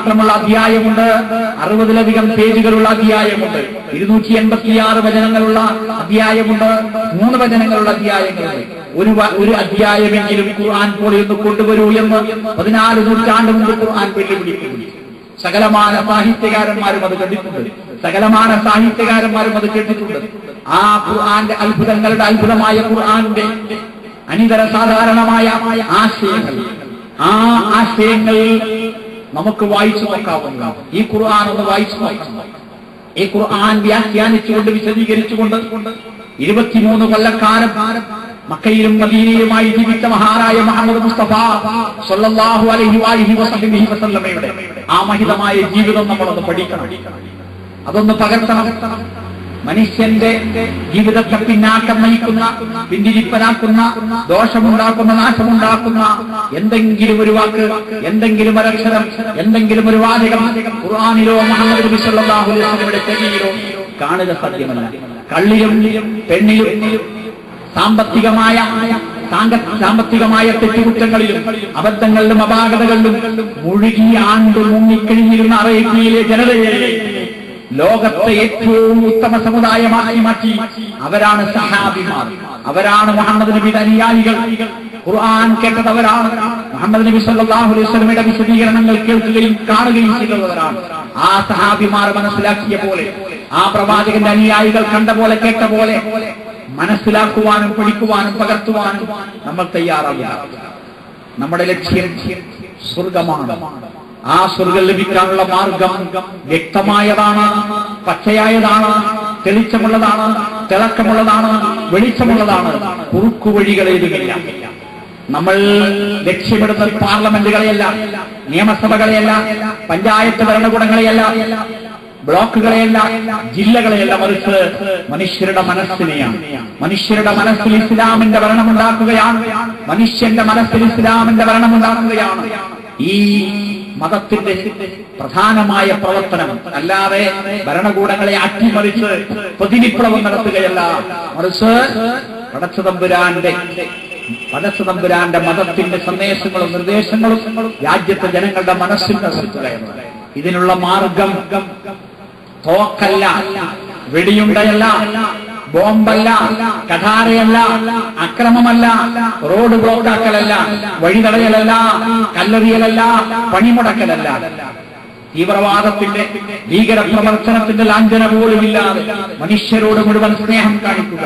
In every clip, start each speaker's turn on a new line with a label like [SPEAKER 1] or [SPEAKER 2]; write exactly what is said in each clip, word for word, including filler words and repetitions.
[SPEAKER 1] മാത്രമുള്ള അധ്യായമുണ്ട്, അറുപതിലധികം പേജുകളുള്ള അധ്യായമുണ്ട്, ഇരുന്നൂറ്റി എൺപത്തിയാറ് വചനങ്ങളുള്ള അധ്യായമുണ്ട്, മൂന്ന് വചനങ്ങളുള്ള അധ്യായങ്ങളുണ്ട്. ഒരു ഒരു അധ്യായമെങ്കിലും ഖുർആൻ പോലെ ഒന്ന് കൊണ്ടുവരൂ എന്ന് പതിനാല് നൂറ്റാണ്ട് മുമ്പ് ഖുർആൻ വെല്ലുവിളിക്കുന്നു. സകലമാന സാഹിത്യകാരന്മാരും അത് കണ്ടിട്ടുണ്ട്, സകലമാന സാഹിത്യകാരന്മാരും അത് കേട്ടിട്ടുണ്ട്. ആ ഖുർആന്റെ അത്ഭുതങ്ങളുടെ അത്ഭുതമായ ഖുർആന്റെ അനിതര സാധാരണമായ ആശയങ്ങൾ, ആ ആശയങ്ങൾ നമുക്ക് വായിച്ചു നോക്കാവുന്ന ഈ ഖുർആൻ ഒന്ന് വായിച്ചു നോക്കാം. ഈ ഖുർആൻ വ്യാഖ്യാനിച്ചുകൊണ്ട് വിശദീകരിച്ചുകൊണ്ട് ഇരുപത്തിമൂന്ന് കൊല്ലക്കാലം മക്കയിലും മദീനയിലുമായി ജീവിച്ച മഹാനായ മുഹമ്മദ് മുസ്തഫ സ്വല്ലല്ലാഹു അലൈഹി വഅലിഹി വസല്ലമി വസല്ലമയുടെ ആ മഹിതമായ ജീവിതം നമ്മളൊന്ന് പഠിക്കണം, അതൊന്ന് പകർത്തണം. മനുഷ്യന്റെ ജീവിതത്തെ പിന്നാക്കം നയിക്കുന്ന, പിന്തിരിപ്പനാക്കുന്ന, ദോഷമുണ്ടാക്കുന്ന, നാശമുണ്ടാക്കുന്ന എന്തെങ്കിലും ഒരു വാക്ക്, എന്തെങ്കിലും ഒരക്ഷരം, എന്തെങ്കിലും ഒരു വാചകം ഖുർആനിലോ മുഹമ്മദ് നബി സ്വല്ലല്ലാഹു അലൈഹി വസല്ലമയുടെ ചെവിയിലോ കാണുക സാധ്യമല്ല. കള്ളിലും പെണ്ണിലും സാമ്പത്തികമായ സാമ്പത്തികമായ തെറ്റുകുറ്റങ്ങളിലും അബദ്ധങ്ങളിലും അപാകതകളിലും മുഴുകി ആണ്ട് മുങ്ങിക്കഴിഞ്ഞിരുന്ന അറേബ്യയിലെ ജനതയെ ലോകത്തെ ഏറ്റവും ഉത്തമ സമുദായമായി മാറ്റി. അവരാണ് സഹാബിമാർ, അവരാണ് മുഹമ്മദ് നബിയുടെ അനുയായികൾ. ഖുർആൻ കേട്ടതവരാണ്, മുഹമ്മദ് നബി സല്ലല്ലാഹു അലൈഹി വസല്ലമയുടെ വിശദീകരണങ്ങൾ കേൾക്കുകയും കാണുകയും ചെയ്തവരാണ്. ആ സഹാബിമാർ മനസ്സിലാക്കിയ പോലെ, ആ പ്രവാചകന്റെ അനുയായികൾ കണ്ട പോലെ കേട്ട പോലെ മനസ്സിലാക്കുവാനും പഠിക്കുവാനും പകർത്തുവാനും നമ്മൾ തയ്യാറാവുക. നമ്മുടെ ലക്ഷ്യം സ്വർഗമാണ്. ആ സ്വർഗം ലഭിക്കാനുള്ള മാർഗം വ്യക്തമായതാണ്, പച്ചയായതാണ്, തെളിച്ചമുള്ളതാണ്, തിളക്കമുള്ളതാണ്, വെളിച്ചമുള്ളതാണ്. കുറുക്കുവഴികളേതുമില്ല. നമ്മൾ ലക്ഷ്യമിടുന്ന പാർലമെന്റുകളെയല്ല, നിയമസഭകളെയല്ല, പഞ്ചായത്ത് ഭരണകൂടങ്ങളെയല്ല, ബ്ലോക്കുകളെയല്ല, ജില്ലകളെയല്ല, മറിച്ച് മനുഷ്യരുടെ മനസ്സിനെയാണ്. മനുഷ്യരുടെ മനസ്സിൽ ഇസ്ലാമിന്റെ ഭരണമുണ്ടാക്കുകയാണ്. മനുഷ്യന്റെ മനസ്സിൽ ഇസ്ലാമിന്റെ ഭരണമുണ്ടാക്കുകയാണ് ഈ മതത്തിന്റെ പ്രധാനമായ പ്രവർത്തനം. അല്ലാതെ ഭരണകൂടങ്ങളെ അട്ടിമറിച്ച് പ്രതിവിപ്ലവം നടത്തുകയല്ല, മറിച്ച് പടച്ചതമ്പുരാന്റെ പടച്ചതമ്പുരാന്റെ മതത്തിന്റെ സന്ദേശങ്ങളും നിർദ്ദേശങ്ങളും രാജ്യത്തെ ജനങ്ങളുടെ മനസ്സിൽ നിർത്തുകയാണ്. ഇതിനുള്ള മാർഗം തോക്കല്ല, വെടിയുണ്ടയല്ല, ബോംബല്ല, കഠാരയല്ല, അക്രമമല്ല, റോഡ് ബ്ലോക്കാക്കലല്ല, വഴിതടയലല്ല, കല്ലെറിയലല്ല, പണിമുടക്കലല്ല. തീവ്രവാദത്തിന്റെ ഭീകര പ്രവർത്തനത്തിന്റെ ലാഞ്ചന പോലുമില്ലാതെ മനുഷ്യരോട് മുഴുവൻ സ്നേഹം കാണിക്കുക.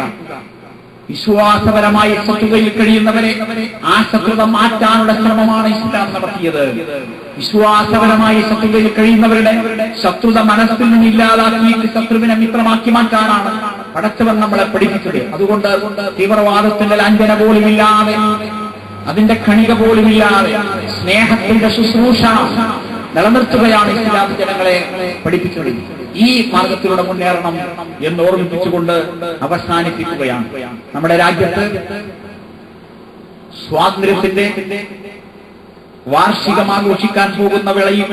[SPEAKER 1] വിശ്വാസപരമായി ശത്രുതയിൽ കഴിയുന്നവരെ ആ ശത്രുത മാറ്റാനുള്ള ശ്രമമാണ് ഇസ്ലാം നടത്തിയത്. വിശ്വാസപരമായി ശത്രുതയിൽ കഴിയുന്നവരുടെ ശത്രുത മനസ്സിൽ നിന്ന് ഇല്ലാതാക്കി ശത്രുവിനെ മിത്രമാക്കി മാറ്റാനാണ് പടച്ചവൻ നമ്മളെ പഠിപ്പിച്ചത്. അതുകൊണ്ട് തീവ്രവാദത്തിന്റെ ലാഞ്ചന പോലുമില്ലാതെ, അതിന്റെ കണിക പോലുമില്ലാതെ സ്നേഹത്തിന്റെ ശുശ്രൂഷ നിലനിർത്തുകയാണ് ഇസ്ലാം ജനങ്ങളെ പഠിപ്പിച്ചത്. ഈ മാർഗത്തിലൂടെ മുന്നേറണം എന്ന് ഓർമ്മിപ്പിച്ചുകൊണ്ട് അവസാനിപ്പിക്കുകയാണ്. നമ്മുടെ രാജ്യത്ത് സ്വാതന്ത്ര്യത്തിന്റെ വാർഷികം ആഘോഷിക്കാൻ പോകുന്ന വേളയിൽ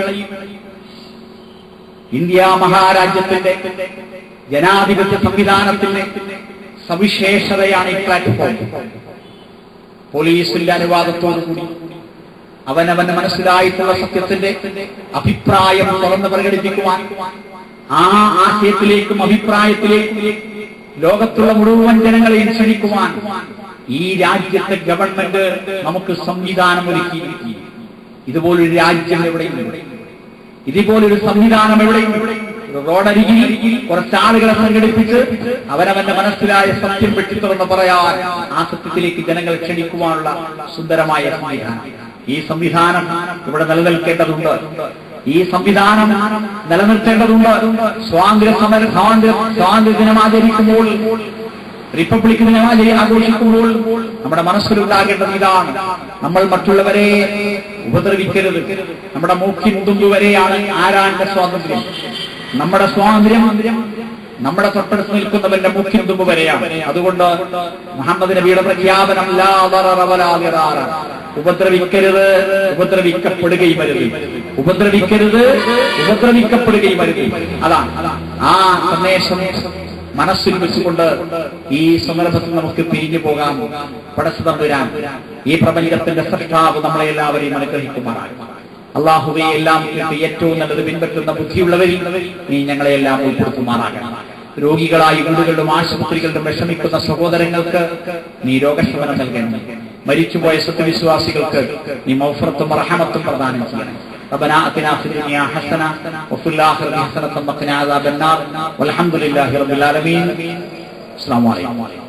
[SPEAKER 1] ഇന്ത്യ മഹാരാജ്യത്തിന്റെ ജനാധിപത്യ സംവിധാനത്തിന്റെ സവിശേഷതയാണ് ഈ പ്ലാറ്റ്ഫോം. പോലീസിന്റെ അനുവാദത്തോടുകൂടി അവനവന് മനസ്സിലായിട്ടുള്ള സത്യത്തിന്റെ അഭിപ്രായം തുറന്ന് പ്രകടിപ്പിക്കുവാൻ, ആ ആശയത്തിലേക്കും അഭിപ്രായത്തിലേക്കും ലോകത്തുള്ള മുഴുവൻ ജനങ്ങളെയും ക്ഷണിക്കുവാൻ ഈ രാജ്യത്തെ ഗവൺമെന്റ് നമുക്ക് സംവിധാനം ഒരുക്കി. ഇതുപോലൊരു രാജ്യം എവിടെയുണ്ട്? ഇതുപോലൊരു സംവിധാനം എവിടെയുണ്ട്? റോഡരികിൽ കുറച്ചാളുകളെ സംഘടിപ്പിച്ച് അവരവന്റെ മനസ്സിലായ സത്യം വെട്ടിത്തുറന്ന് പറയാൻ, ആ സത്യത്തിലേക്ക് ജനങ്ങളെ ക്ഷണിക്കുവാനുള്ള സുന്ദരമായ സംവിധാനം. ഈ സംവിധാനം ഇവിടെ നിലനിൽക്കേണ്ടതുണ്ട്. ഈ സംവിധാനം നിലനിർത്തേണ്ടതുണ്ട്. സ്വാതന്ത്ര്യ സമര സ്വാതന്ത്ര്യ സ്വാതന്ത്ര്യ ദിനം ആചരിക്കുമ്പോൾ, റിപ്പബ്ലിക് ദിനം ആഘോഷിക്കുമ്പോൾ നമ്മുടെ മനസ്സിലുണ്ടാകേണ്ടത് ഇതാണ്: നമ്മൾ മറ്റുള്ളവരെ ഉപദ്രവിക്കരുത്. നമ്മുടെ മൂക്കി മുതുമ്പുവരെയാണ് ആരാന്റെ സ്വാതന്ത്ര്യം. നമ്മുടെ സ്വാതന്ത്ര്യം നമ്മുടെ തൊട്ടടുത്ത് നിൽക്കുന്നവന്റെ മൂക്കി മുതുമ്പ് വരെയാണ്. അതുകൊണ്ട് മുഹമ്മദ് നബിയുടെ പ്രഖ്യാപനം ലാ ദററ വലാ ദിറാറ, ഉപദ്രവിക്കരുത്, ഉപദ്രവിക്കപ്പെടുകയും അരുത്. ഉപദ്രവിക്കരുത്, ഉപദ്രവിക്കപ്പെടുകയും അരുത്. അതാണ് ആ സന്ദേശം മനസ്സിൽ വെച്ചുകൊണ്ട് ഈ സന്ദർഭത്തിൽ നമുക്ക് പിരിഞ്ഞു പോകാം. പടച്ചതമ്പുരാൻ ഈ പ്രപഞ്ചത്തിന്റെ സൃഷ്ടാവ് നമ്മളെ എല്ലാവരെയും അനുഗ്രഹിക്കുമാറാകും. അള്ളാഹുവെ എല്ലാം ഏറ്റവും നല്ലത് പിൻപറ്റുന്ന ബുദ്ധിയുള്ളവരിൽ നീ ഞങ്ങളെ എല്ലാം ഉൾപ്പെടുത്തുമാറാകണം. രോഗികളായി വീടുകളിലും ആശുപത്രികളിലും വിഷമിക്കുന്ന സഹോദരങ്ങൾക്ക് നീ രോഗശമനം നൽകണം. മരിച്ചുപോയ സത്യവിശ്വാസികൾക്ക് നീ മഗ്ഫിറത്തും റഹ്മത്തും പ്രദാനം ചെയ്യണം. ربنا آتنا في الدنيا حسنة وفي الآخرة حسنة وقنا عذاب النار والحمد لله رب العالمين. السلام عليكم.